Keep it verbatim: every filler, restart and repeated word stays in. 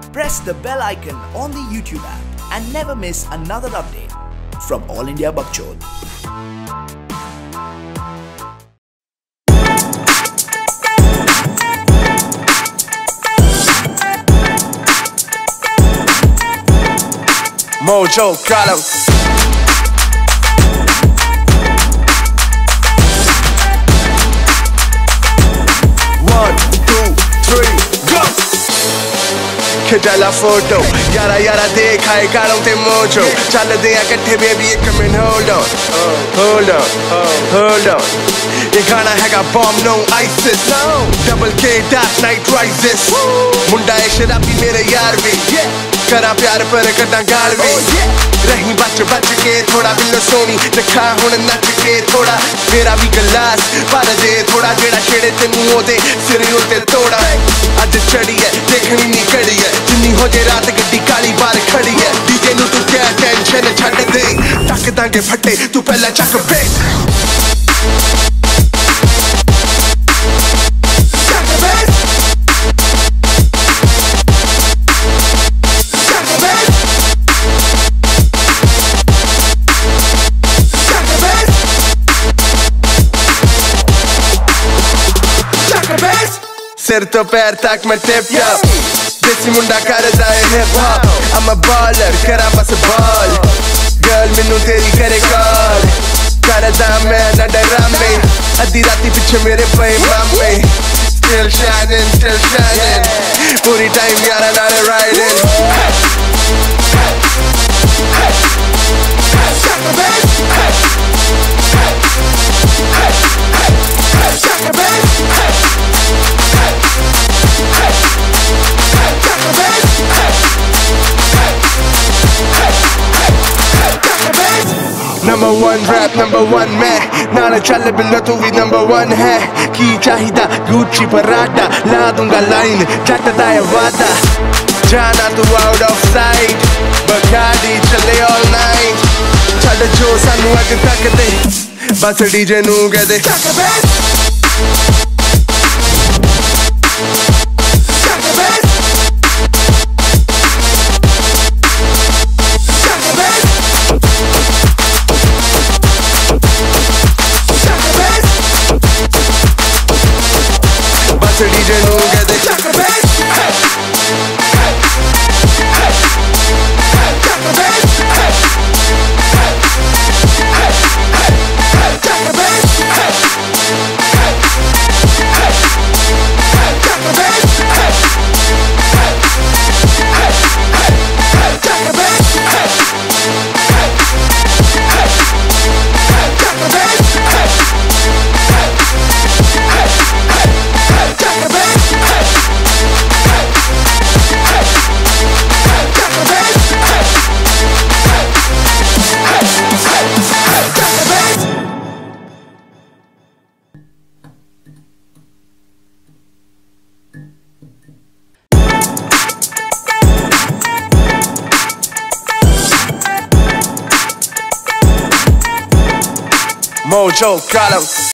press the bell icon on the YouTube app and never miss another update from All India Bakchod. Mojo Columns. One, two, three, go! खिंचाला photo यारा यारा देखा है गालों ते mojo चल दे इकट्ठे बेबी एक minute hold on hold on hold on ये गाना हैगा बॉम्ब नो आइसिस डबल के डार्क नाइट राइजेस मुंडा है शराबी मेरे यार भी करा प्यार पर कटा गाल भी रही बच बच के थोड़ा बिल्लो सोनी रखा हुन नच के थोड़ा मेरा भी गलास पर दे थोड़ा जेड़ा छेड़े ते मुंह दे सिर उते तोड़ा अज चढ़ी है देखनी नहीं कड़ी है जिन्नी हो जे रात गड्डी काली बार खड़ी है डीजे नु तू क्या टेंशन छड्ड दे टक दांगे फटे तू पहला चक बेस सिर तो पैर तक मैं टिप टॉप देसी मुंडा करदा है hip hop I'm a baller करा बस बॉल गर्ल मैनू तेरी करे कॉल करदा मैं ना डरामे अद्धी राती पिछे मेरे पे मामे Still shining, still shining पूरी टाइम यारा नाल riding Number one rap, number one मैं नाना चल बिल्लो तू भी number one है की चाहिदा Gucci Prada ला दूंगा लाइन जटदा है वादा जाना तू out of sight Bacardi चले all night चल जो सानू अज तक दे बस डीजे नू कह दे डीजे नू कह दे चक बेस Mojo Columns.